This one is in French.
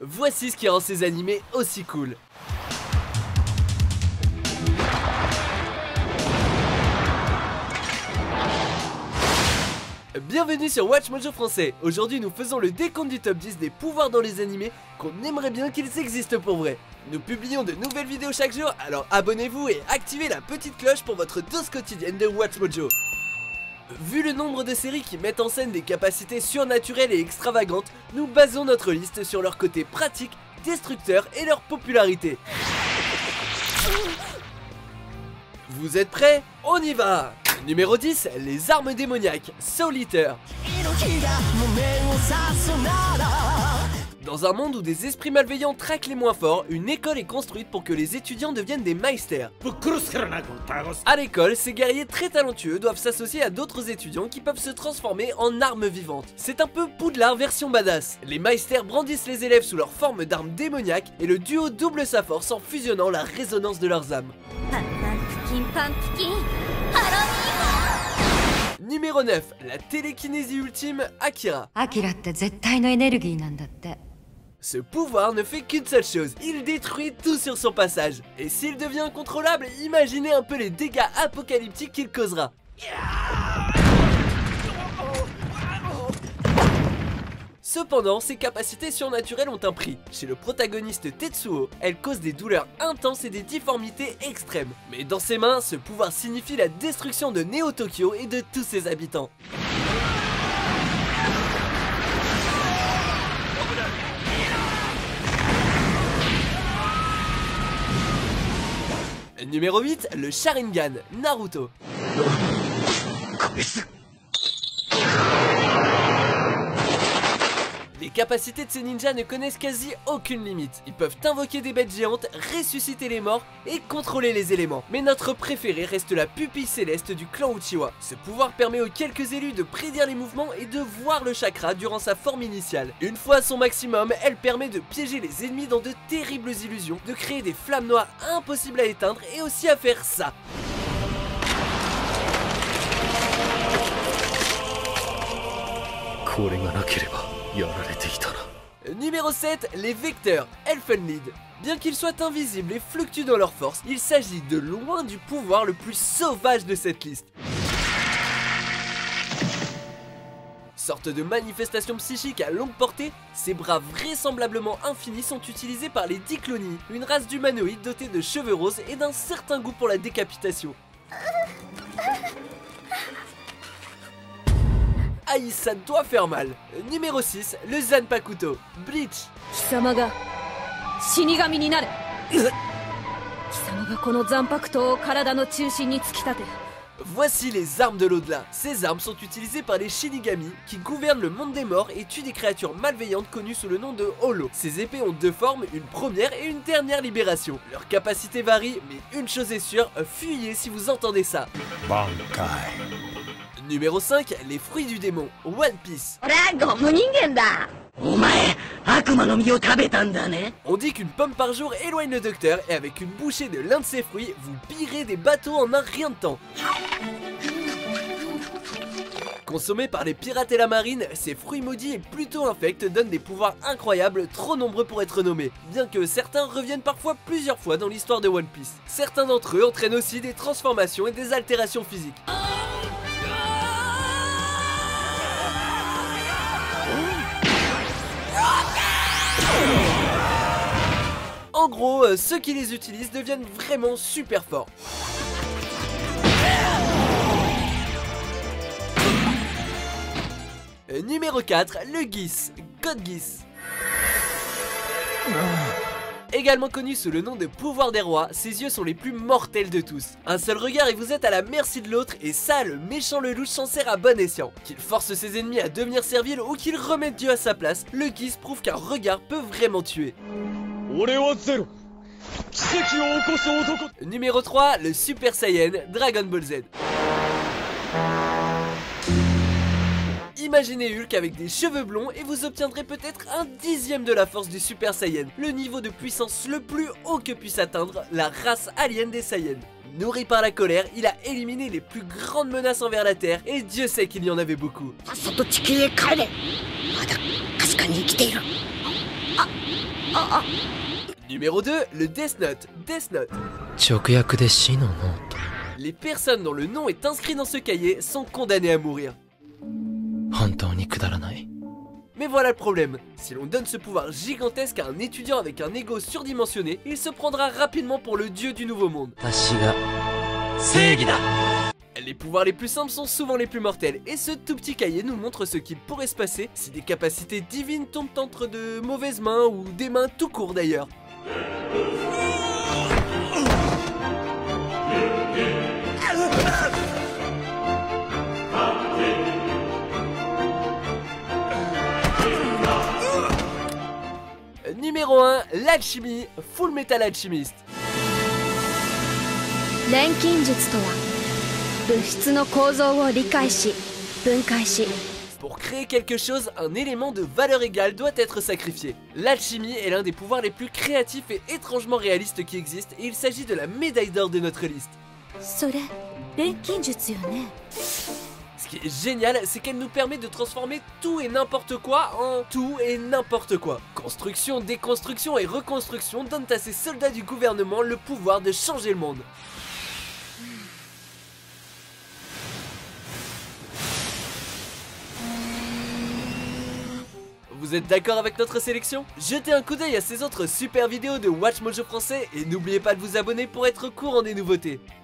Voici ce qui rend ces animés aussi cool. Bienvenue sur Watch Mojo français. Aujourd'hui nous faisons le décompte du top 10 des pouvoirs dans les animés qu'on aimerait bien qu'ils existent pour vrai. Nous publions de nouvelles vidéos chaque jour, alors abonnez-vous et activez la petite cloche pour votre dose quotidienne de Watch Mojo. Vu le nombre de séries qui mettent en scène des capacités surnaturelles et extravagantes, nous basons notre liste sur leur côté pratique, destructeur et leur popularité. Vous êtes prêts? On y va! Numéro 10, les armes démoniaques, Soul Eater. Dans un monde où des esprits malveillants traquent les moins forts, une école est construite pour que les étudiants deviennent des Meister. À l'école, ces guerriers très talentueux doivent s'associer à d'autres étudiants qui peuvent se transformer en armes vivantes. C'est un peu Poudlard version badass. Les Meister brandissent les élèves sous leur forme d'armes démoniaques et le duo double sa force en fusionnant la résonance de leurs âmes. Numéro 9, la télékinésie ultime, Akira. Ce pouvoir ne fait qu'une seule chose, il détruit tout sur son passage. Et s'il devient incontrôlable, imaginez un peu les dégâts apocalyptiques qu'il causera. Cependant, ses capacités surnaturelles ont un prix. Chez le protagoniste Tetsuo, elle cause des douleurs intenses et des difformités extrêmes. Mais dans ses mains, ce pouvoir signifie la destruction de Neo Tokyo et de tous ses habitants. Numéro 8, le Sharingan, Naruto. Les capacités de ces ninjas ne connaissent quasi aucune limite. Ils peuvent invoquer des bêtes géantes, ressusciter les morts et contrôler les éléments. Mais notre préféré reste la pupille céleste du clan Uchiwa. Ce pouvoir permet aux quelques élus de prédire les mouvements et de voir le chakra durant sa forme initiale. Une fois à son maximum, elle permet de piéger les ennemis dans de terribles illusions, de créer des flammes noires impossibles à éteindre et aussi à faire ça. Numéro 7, les vecteurs, Elfenlied. Bien qu'ils soient invisibles et fluctuent dans leur force, il s'agit de loin du pouvoir le plus sauvage de cette liste. Sorte de manifestation psychique à longue portée, ces bras vraisemblablement infinis sont utilisés par les Dicloni, une race d'humanoïdes dotés de cheveux roses et d'un certain goût pour la décapitation. Aïe, ça doit faire mal. Numéro 6, le Zanpakuto, Bleach. Voici les armes de l'au-delà. Ces armes sont utilisées par les Shinigami qui gouvernent le monde des morts et tuent des créatures malveillantes connues sous le nom de Holo. Ces épées ont deux formes, une première et une dernière libération. Leur capacité varie, mais une chose est sûre, fuyez si vous entendez ça. Numéro 5, les fruits du démon, One Piece. On dit qu'une pomme par jour éloigne le docteur et avec une bouchée de l'un de ces fruits, vous pillerez des bateaux en un rien de temps. Consommés par les pirates et la marine, ces fruits maudits et plutôt infects donnent des pouvoirs incroyables, trop nombreux pour être nommés, bien que certains reviennent parfois plusieurs fois dans l'histoire de One Piece. Certains d'entre eux entraînent aussi des transformations et des altérations physiques. En gros, ceux qui les utilisent deviennent vraiment super forts. Numéro 4, le Geass, God Geass. Également connu sous le nom de pouvoir des rois, ses yeux sont les plus mortels de tous. Un seul regard et vous êtes à la merci de l'autre, et ça, le méchant Lelouch s'en sert à bon escient. Qu'il force ses ennemis à devenir serviles ou qu'il remette Dieu à sa place, le Geass prouve qu'un regard peut vraiment tuer. Numéro 3, le Super Saiyan, Dragon Ball Z. Imaginez Hulk avec des cheveux blonds et vous obtiendrez peut-être un dixième de la force du Super Saiyan, le niveau de puissance le plus haut que puisse atteindre la race alien des Saiyans. Nourri par la colère, il a éliminé les plus grandes menaces envers la Terre et Dieu sait qu'il y en avait beaucoup. Numéro 2, le Death Note. Death Note. 直訳で死のノート Les personnes dont le nom est inscrit dans ce cahier sont condamnées à mourir. 本当にくだらない Mais voilà le problème, si l'on donne ce pouvoir gigantesque à un étudiant avec un ego surdimensionné, il se prendra rapidement pour le dieu du nouveau monde. 私が正義だ Les pouvoirs les plus simples sont souvent les plus mortels, et ce tout petit cahier nous montre ce qui pourrait se passer si des capacités divines tombent entre de mauvaises mains ou des mains tout court d'ailleurs. Numéro 1, l'alchimie, Full Metal Alchemist. 錬金術とは物質の構造を理解し分解し Pour créer quelque chose, un élément de valeur égale doit être sacrifié. L'alchimie est l'un des pouvoirs les plus créatifs et étrangement réalistes qui existent, et il s'agit de la médaille d'or de notre liste. それ錬金術よね Ce qui est génial, c'est qu'elle nous permet de transformer tout et n'importe quoi en tout et n'importe quoi. Construction, déconstruction et reconstruction donnent à ces soldats du gouvernement le pouvoir de changer le monde. Vous êtes d'accord avec notre sélection? Jetez un coup d'œil à ces autres super vidéos de WatchMojo français et n'oubliez pas de vous abonner pour être au courant des nouveautés.